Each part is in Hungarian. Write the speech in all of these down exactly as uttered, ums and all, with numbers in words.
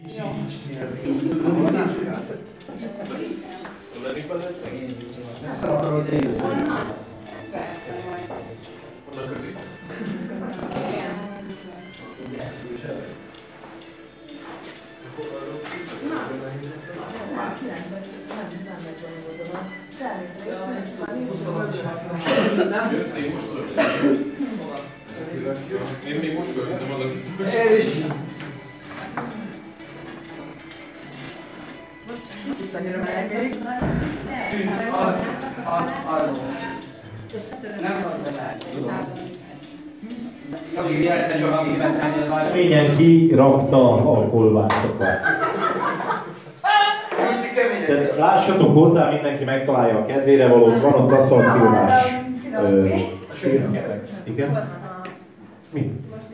Én még most viszem az a biztos. Mindenki rakta a kolbászokat. Tehát lássatok hozzá, mindenki megtalálja a kedvére valót, van ott aszfaltszilvás. Igen? Mi?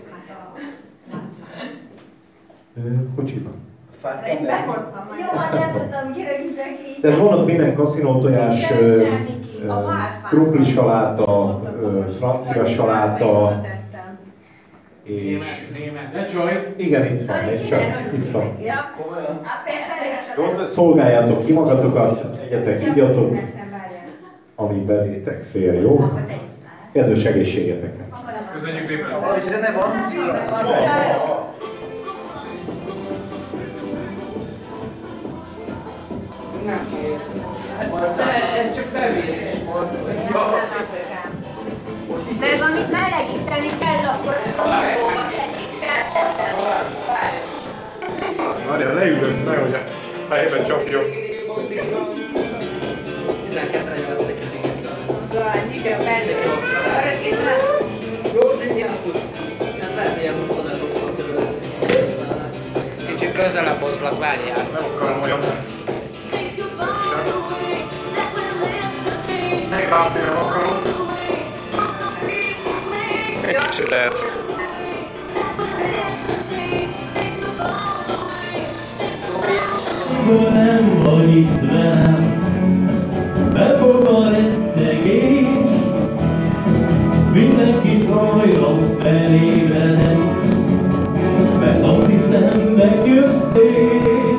Kocsiban. Én behoztam. Jó, nem tudtam kirögni így. Tehát van ott minden kaszinótojás, krumpli saláta, francia saláta, és... Ne csaj! Igen, itt van, és csak itt van. Ja, persze. Szolgáljátok ki magatokat, egyetek, igyatok, ami belétek fér, jó? Kedves egészségeteknek! Köszönjük szépen! És zene van? Nem kész. Ez csak felvérés volt. Meg amit melegíteni kell, akkor szóval Várjál, leülök, nehogy a fejében csapjon. tizenkettőre nyolcvadik igen, benne. Nem lehet ilyen huszonöt körül lesz. Kicsit közelebb hozlak, várjál. Nem akarom olyan. Még rászélem akarom. Egy kicsit el. Ha nem vagy itt velem, befog a rettegés, mindenkit hajlam felébredek, mert azt hiszem megjöttél.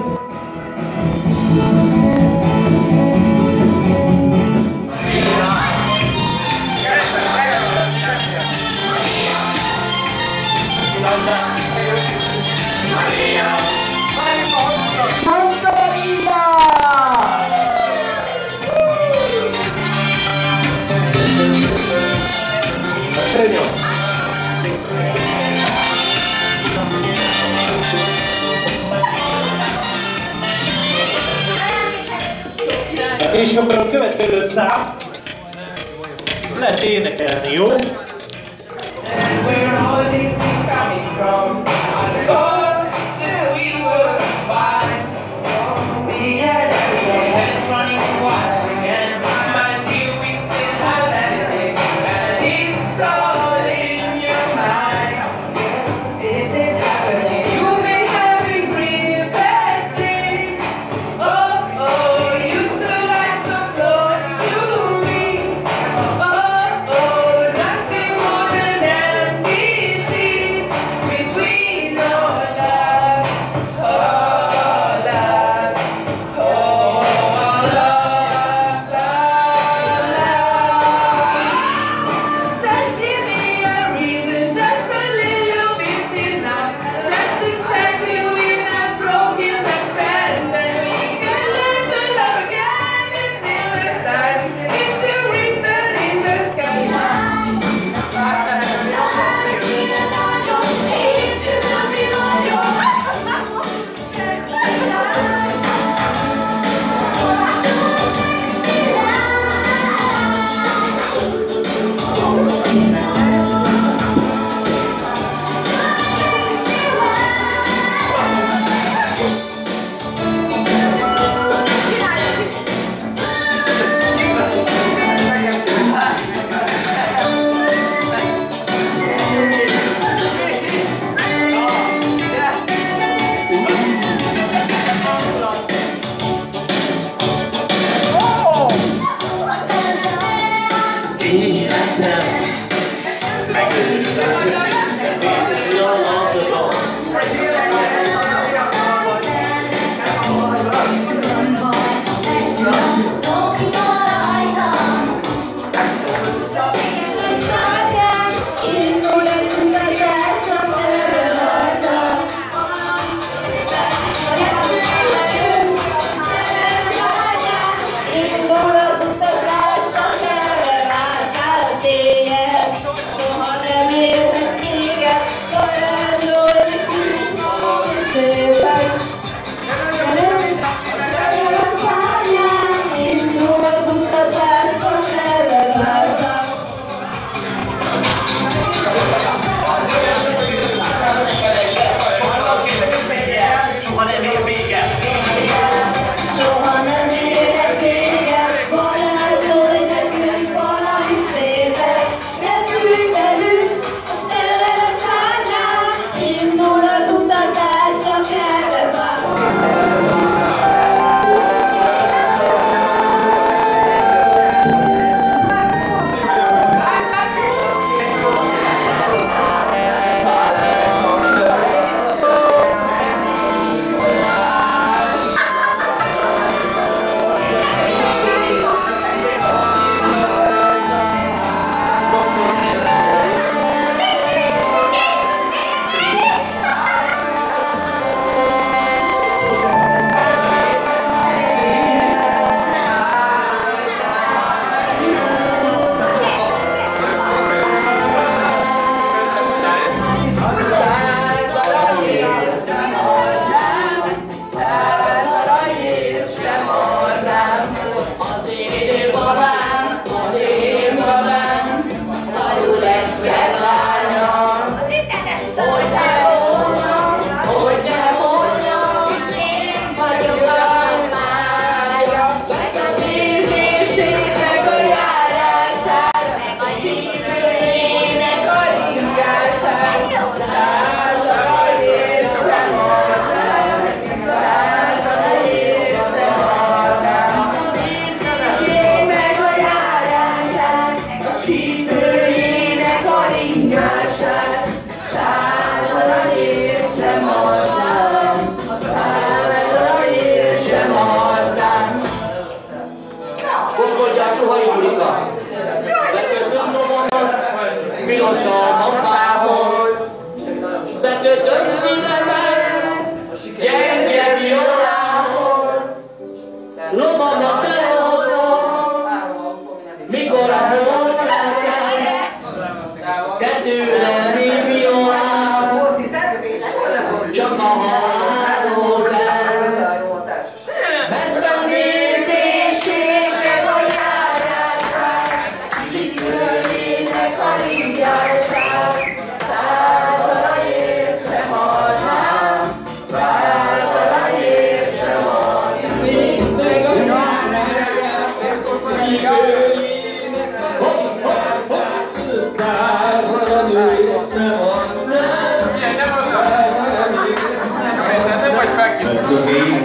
És akkor a következő szám, ezt lehet énekelni, jó? between csak a halálról kell. Ment a nézéség, meg a járásság, zsikörjének a ringyárság. Százalaért sem halnám, százalaért sem halnám. Mint meg a járásság, zsikörjének a ringyárság. Százalaért sem halnám, Nem vagy felkészülni.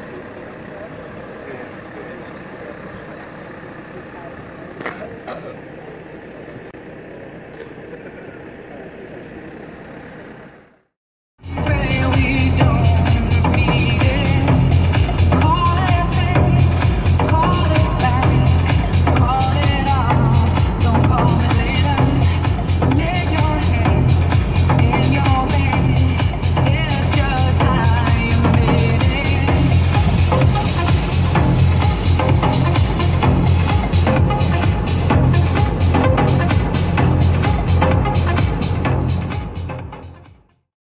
Uh-huh.